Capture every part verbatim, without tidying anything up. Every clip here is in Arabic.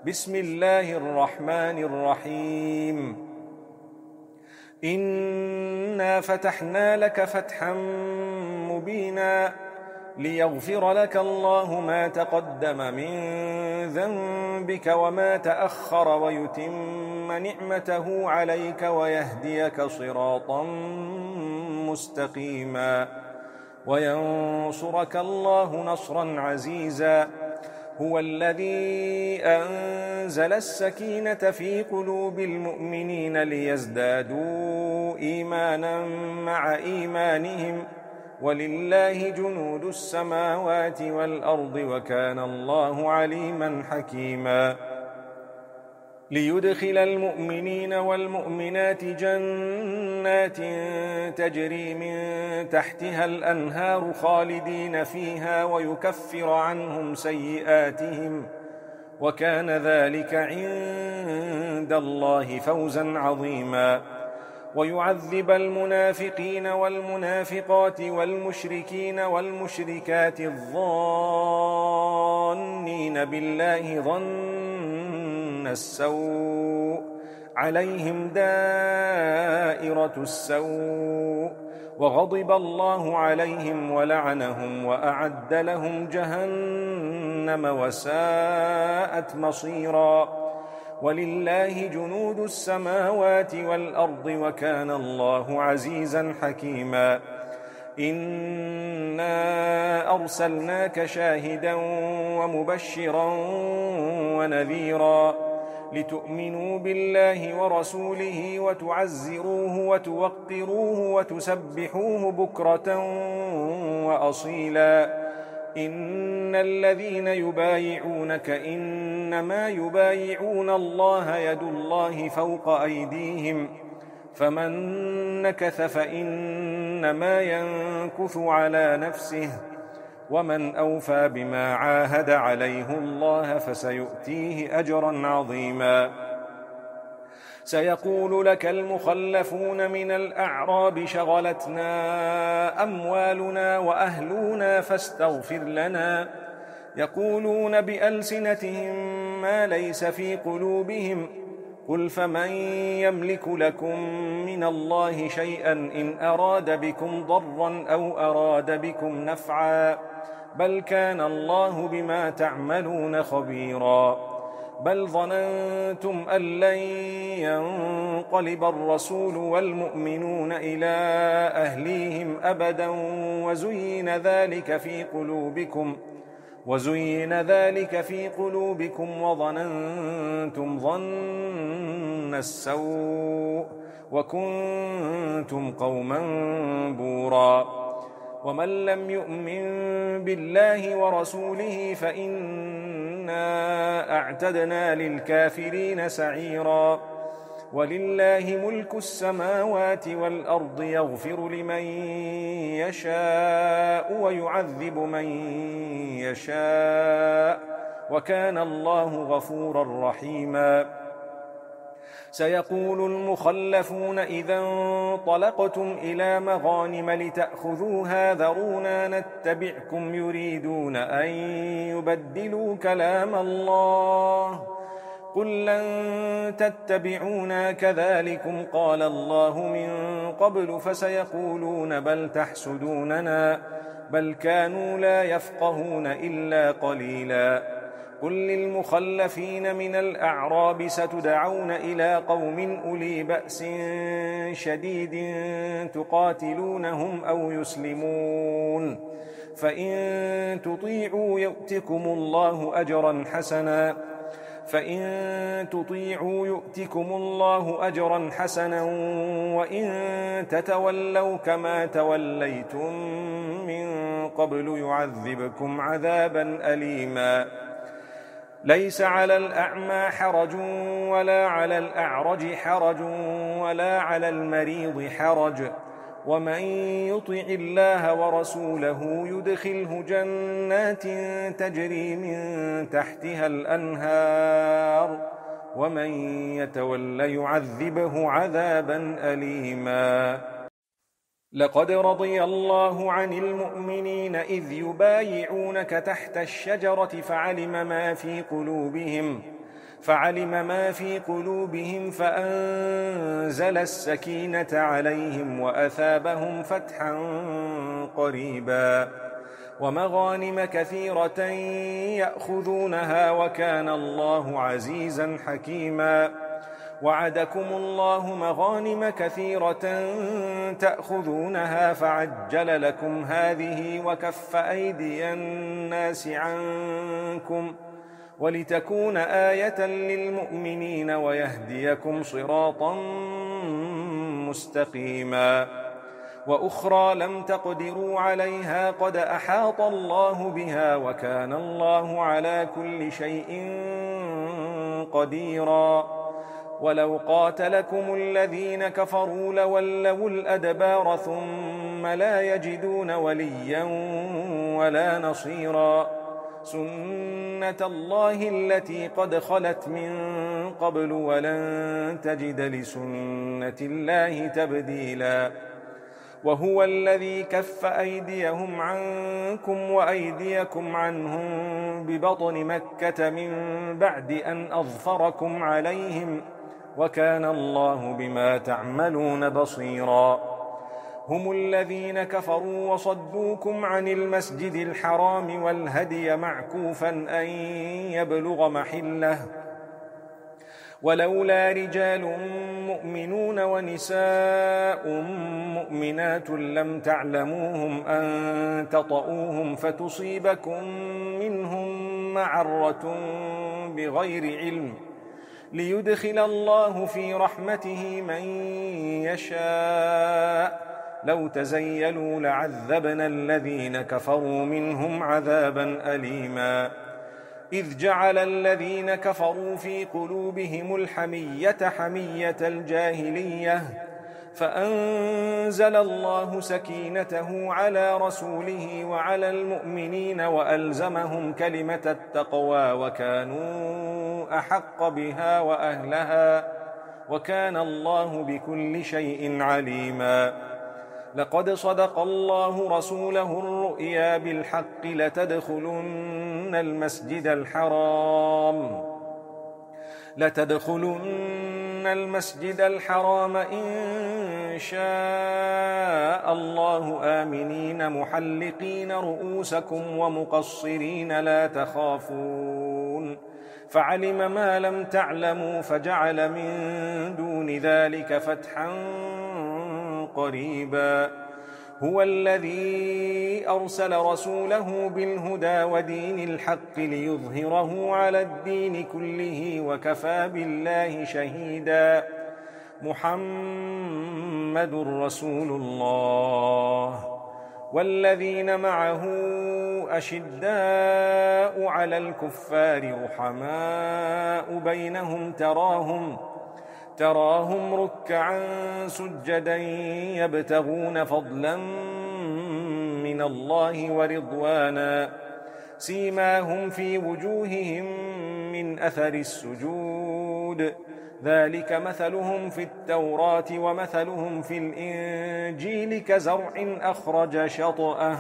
بسم الله الرحمن الرحيم إنا فتحنا لك فتحا مبينا ليغفر لك الله ما تقدم من ذنبك وما تأخر ويتم نعمته عليك ويهديك صراطا مستقيما وينصرك الله نصرا عزيزا هو الذي أنزل السكينة في قلوب المؤمنين ليزدادوا إيمانا مع إيمانهم ولله جنود السماوات والأرض وكان الله عليما حكيما ليدخل المؤمنين والمؤمنات جنات تجري من تحتها الأنهار خالدين فيها ويكفر عنهم سيئاتهم وكان ذلك عند الله فوزا عظيما ويعذب المنافقين والمنافقات والمشركين والمشركات الظانين بالله ظن السوء عليهم دائرة السوء وغضب الله عليهم ولعنهم وأعد لهم جهنم وساءت مصيرا ولله جنود السماوات والأرض وكان الله عزيزا حكيما إنا أرسلناك شاهدا ومبشرا ونذيرا لتؤمنوا بالله ورسوله وتعزروه وتوقروه وتسبحوه بكرة وأصيلا إن الذين يبايعونك إنما يبايعون الله يد الله فوق أيديهم فمن نكث فإنما ينكث على نفسه ومن أوفى بما عاهد عليه الله فسيؤتيه أجرا عظيما سيقول لك المخلفون من الأعراب شغلتنا أموالنا وأهلنا فاستغفر لنا يقولون بألسنتهم ما ليس في قلوبهم قل فمن يملك لكم من الله شيئا إن أراد بكم ضرا أو أراد بكم نفعا بل كان الله بما تعملون خبيرا بل ظننتم أن لن ينقلب الرسول والمؤمنون إلى أهليهم أبدا وزين ذلك في قلوبكم وزين ذلك في قلوبكم وظننتم ظن السوء وكنتم قوما بورا ومن لم يؤمن بالله ورسوله فإنا أعتدنا للكافرين سعيرا ولله ملك السماوات والأرض يغفر لمن يشاء ويعذب من يشاء وكان الله غفورا رحيما سيقول المخلفون إذا انطلقتم إلى مغانم لتأخذوها ذرونا نتبعكم يريدون أن يبدلوا كلام الله قل لن تتبعونا كذلكم قال الله من قبل فسيقولون بل تحسدوننا بل كانوا لا يفقهون إلا قليلا قل للمخلفين من الأعراب ستدعون إلى قوم أولي بأس شديد تقاتلونهم أو يسلمون فإن تطيعوا يؤتكم الله أجرا حسنا فإن تطيعوا يؤتكم الله أجرا حسنا وإن تتولوا كما توليتم من قبل يعذبكم عذابا أليما ليس على الأعمى حرج ولا على الأعرج حرج ولا على المريض حرج ومن يطع الله ورسوله يدخله جنات تجري من تحتها الأنهار ومن يتول يعذبه عذابا أليما لقد رضي الله عن المؤمنين إذ يبايعونك تحت الشجرة فعلم ما في قلوبهم فعلم ما في قلوبهم فأنزل السكينة عليهم وأثابهم فتحا قريبا ومغانم كثيرة يأخذونها وكان الله عزيزا حكيما. وعدكم الله مغانم كثيرة تأخذونها فعجل لكم هذه وكف أيدي الناس عنكم ولتكون آية للمؤمنين ويهديكم صراطا مستقيما. وأخرى لم تقدروا عليها قد أحاط الله بها وكان الله على كل شيء قديرا. ولو قاتلكم الذين كفروا لولوا الأدبار ثم لا يجدون وليا ولا نصيرا. سنة الله التي قد خلت من قبل ولن تجد لسنة الله تبديلا. وهو الذي كف أيديهم عنكم وأيديكم عنهم ببطن مكة من بعد أن أظفركم عليهم وكان الله بما تعملون بصيرا. هم الذين كفروا وصدوكم عن المسجد الحرام والهدي معكوفا أن يبلغ محله ولولا رجال مؤمنون ونساء مؤمنات لم تعلموهم أن تطؤوهم فتصيبكم منهم معرة بغير علم ليدخل الله في رحمته من يشاء. لو تزيلوا لعذبنا الذين كفروا منهم عذابا أليما. إذ جعل الذين كفروا في قلوبهم الحمية حمية الجاهلية فأنزل الله سكينته على رسوله وعلى المؤمنين وألزمهم كلمة التقوى وكانوا أحق بها وأهلها وكان الله بكل شيء عليما. لقد صدق الله رسوله الرؤيا بالحق لتدخلن المسجد الحرام لتدخلن المسجد الحرام إن شاء الله آمنين محلقين رؤوسكم ومقصرين لا تخافون فعلم ما لم تعلموا فجعل من دون ذلك فتحا قريبا. هو الذي أرسل رسوله بالهدى ودين الحق ليظهره على الدين كله وكفى بالله شهيدا. محمد رسول الله والذين معه أشداء على الكفار رحماء بينهم تراهم تراهم ركعا سجدا يبتغون فضلا من الله ورضوانا سيماهم في وجوههم من أثر السجود ذلك مثلهم في التوراة ومثلهم في الإنجيل كزرع أخرج شطأه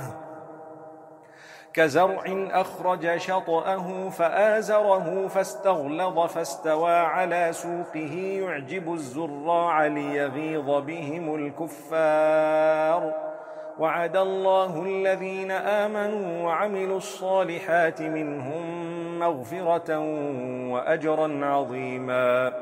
كزرع أخرج شطأه فآزره فاستغلظ فاستوى على سوقه يعجب الزراع ليغيظ بهم الكفار. وعد الله الذين آمنوا وعملوا الصالحات منهم مغفرة وأجرا عظيما.